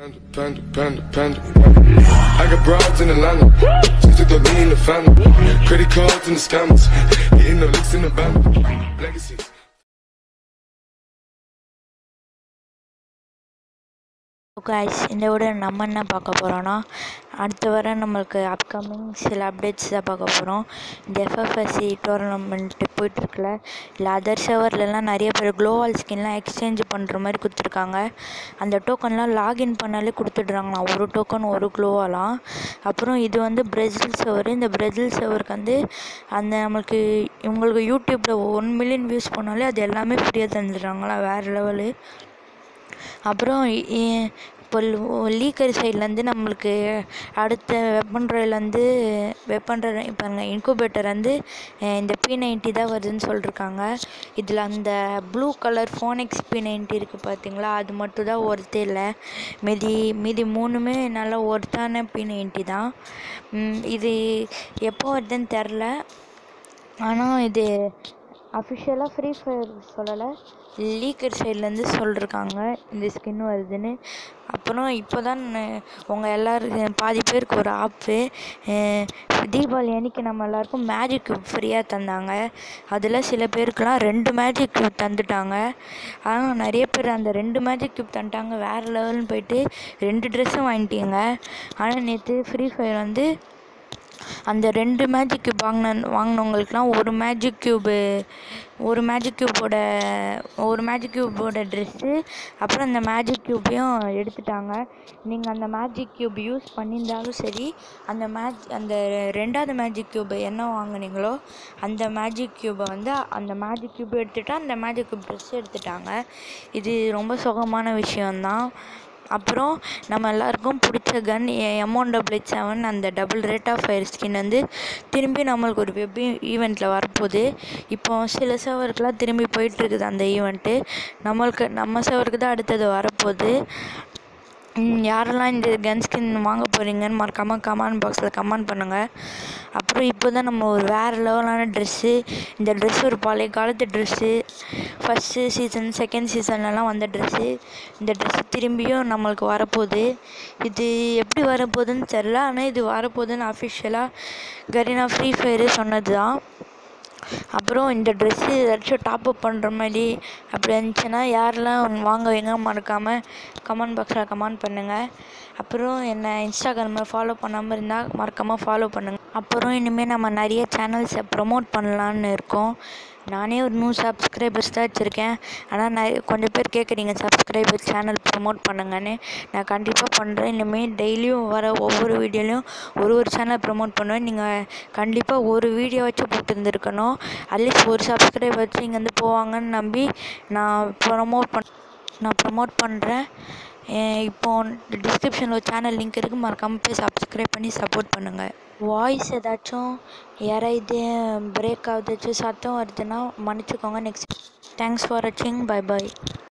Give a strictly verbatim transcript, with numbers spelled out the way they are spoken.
Panda, panda, panda, panda, panda. I got broads in Atlanta, just took the lean in the family. Credit cards and the scammers, hitting the licks in the band. Legacies. Guys, இந்த விட நம்ம என்ன பார்க்க போகிறோன்னா, அடுத்த வர நம்மளுக்கு upcoming சில அப்டேட்ஸ் தான் பார்க்க போகிறோம். இந்த எஃப்எஃப்எஸ்சி டோர்னமெண்ட்டு போயிட்டுருக்குல, இல்லை அதர் சர்வர்லலாம் நிறைய பேர் க்ளோவால் ஸ்கின்லாம் எக்ஸ்சேஞ்ச் பண்ணுற மாதிரி கொடுத்துருக்காங்க. அந்த டோக்கன்லாம் லாகின் பண்ணாலே கொடுத்துட்றாங்களாம், ஒரு டோக்கன் ஒரு க்ளோவாலாம். அப்புறம் இது வந்து பிரேசில் சர்வர். இந்த பிரேசில் சர்வருக்கு வந்து அந்த நம்மளுக்கு இவங்களுக்கு யூடியூப்பில் ஒன் மில்லியன் வியூஸ் பண்ணாலே அது எல்லாமே ஃப்ரீயாக தந்துடுறாங்களா, வேறு லெவலு. அப்புறம் இப்போ லீக்கர் சைட்லேருந்து நம்மளுக்கு அடுத்த வெப்பன் ராயிலேருந்து வெப்பன் ராய் பாருங்க, இன்குபேட்டர் வந்து இந்த பி நைன்ட்டி தான் வருதுன்னு சொல்லியிருக்காங்க. இதில் அந்த blue colour Phoenix P ninety இருக்குது பார்த்தீங்களா, அது மட்டும் தான் ஒர்த்தே இல்லை. மீதி மீதி மூணுமே நல்லா ஒர்த்தான பி நைன்ட்டி தான். இது எப்போ வருதுன்னு தெரில, ஆனால் இது அஃபிஷியலாக ஃப்ரீ ஃபயர் சொல்லலை, லீக்கர் சைட்லேருந்து சொல்லியிருக்காங்க இந்த ஸ்கின் வருதுன்னு. அப்புறம் இப்போ தான் உங்கள் எல்லோரும் பாதி பேருக்கு ஒரு ஆப்பு தீபாவளி அன்றைக்கி நம்ம எல்லாேருக்கும் மேஜிக் க்யூப் ஃப்ரீயாக தந்தாங்க. அதில் சில பேருக்குலாம் ரெண்டு மேஜிக் க்யூப் தந்துட்டாங்க. ஆனால் நிறைய பேர் அந்த ரெண்டு மேஜிக் க்யூப் தந்துட்டாங்க வேறு லெவல்னு போயிட்டு ரெண்டு ட்ரெஸ்ஸும் வாங்கிட்டீங்க. ஆனால் நேற்று ஃப்ரீ ஃபயர் வந்து அந்த ரெண்டு மேஜிக் க்யூப் வாங்கின வாங்கினவங்களுக்குலாம் ஒரு மேஜிக் க்யூபு ஒரு மேஜிக் க்யூப்போட ஒரு மேஜிக் க்யூப்போட ட்ரெஸ்ஸு அப்புறம் அந்த மேஜிக் க்யூப்பையும் எடுத்துட்டாங்க. நீங்கள் அந்த மேஜிக் க்யூப் யூஸ் பண்ணியிருந்தாலும் சரி, அந்த மேஜ் அந்த ரெண்டாவது மேஜிக் க்யூப்பை என்ன வாங்கினீங்களோ அந்த மேஜிக் க்யூப்பை வந்து அந்த மேஜிக் க்யூப் எடுத்துகிட்டா அந்த மேஜிக் க்யூப் ட்ரெஸ் எடுத்துட்டாங்க. இது ரொம்ப சுகமான விஷயந்தான். அப்புறம் நம்ம எல்லாேருக்கும் பிடிச்ச gun M one double eight seven அந்த double rate of fire skin வந்து திரும்பி நம்மளுக்கு ஒரு வெப் ஈவெண்ட்டில் வரப்போகுது. இப்போ சில சர்வருக்குலாம் திரும்பி போயிட்டுருக்குது அந்த ஈவெண்ட்டு. நம்மளுக்கு நம்ம சர்வருக்கு தான் அடுத்தது வரப்போகுது. யாரெல்லாம் இந்த கன் ஸ்கின் வாங்க போகிறீங்கன்னு மறக்காமல் கமெண்ட் பாக்ஸில் கமெண்ட் பண்ணுங்கள். அப்புறம் இப்போ தான் நம்ம ஒரு வேறு லெவலான ட்ரெஸ்ஸு, இந்த ட்ரெஸ் ஒரு பழைய காலத்து ட்ரெஸ்ஸு, ஃபஸ்ட்டு சீசன் செகண்ட் சீசன்லலாம் வந்த ட்ரெஸ்ஸு. இந்த ட்ரெஸ்ஸு திரும்பியும் நம்மளுக்கு வரப்போகுது. இது எப்படி வரப்போகுதுன்னு தெரில, ஆனால் இது வரப்போகுதுன்னு அஃபிஷியலாக கரீனா ஃப்ரீ ஃபயரு சொன்னது தான். அப்புறம் இந்த ட்ரெஸ்ஸு ஏதாச்சும் டாப்அப் பண்ணுற மாதிரி அப்படி இருந்துச்சுன்னா யாரெல்லாம் வாங்குவீங்க மறக்காமல் கமெண்ட் பாக்ஸில் கமெண்ட் பண்ணுங்கள். அப்புறம் என்னை இன்ஸ்டாகிராமில் ஃபாலோ பண்ணாமல் இருந்தால் மறக்காமல் ஃபாலோ பண்ணுங்கள். அப்புறம் இனிமேல் நம்ம நிறைய சேனல்ஸை ப்ரமோட் பண்ணலான்னு இருக்கோம். நானே ஒரு நூறு சப்ஸ்கிரைபர்ஸ் தான் வச்சுருக்கேன். ஆனால் நான் கொஞ்சம் பேர் கேட்குறீங்க சப்ஸ்கிரைபர் சேனல் ப்ரமோட் பண்ணுங்கன்னு. நான் கண்டிப்பாக பண்ணுறேன். இனிமேல் டெய்லியும் வர ஒவ்வொரு வீடியோலையும் ஒரு ஒரு சேனல் ப்ரமோட் பண்ணுவேன். நீங்கள் கண்டிப்பாக ஒரு வீடியோ வச்சு போட்டுருந்துருக்கணும். அட்லீஸ்ட் ஒரு சப்ஸ்கிரைபர் வச்சு இங்கேருந்து போவாங்கன்னு நம்பி நான் ப்ரமோட் பண் நான் ப்ரமோட் பண்ணுறேன். இப்போது டிஸ்கிரிப்ஷனில் ஒரு சேனல் லிங்க் இருக்குது, மறக்காமல் போய் சப்ஸ்கிரைப் பண்ணி சப்போர்ட் பண்ணுங்கள். வாய்ஸ் ஏதாச்சும் யாராவது பிரேக் ஆகுதாச்சும் சத்தம் வருதுன்னா மன்னிச்சுக்கோங்க. நெக்ஸ்ட் தேங்க்ஸ் ஃபார் வாட்சிங். பை பாய்.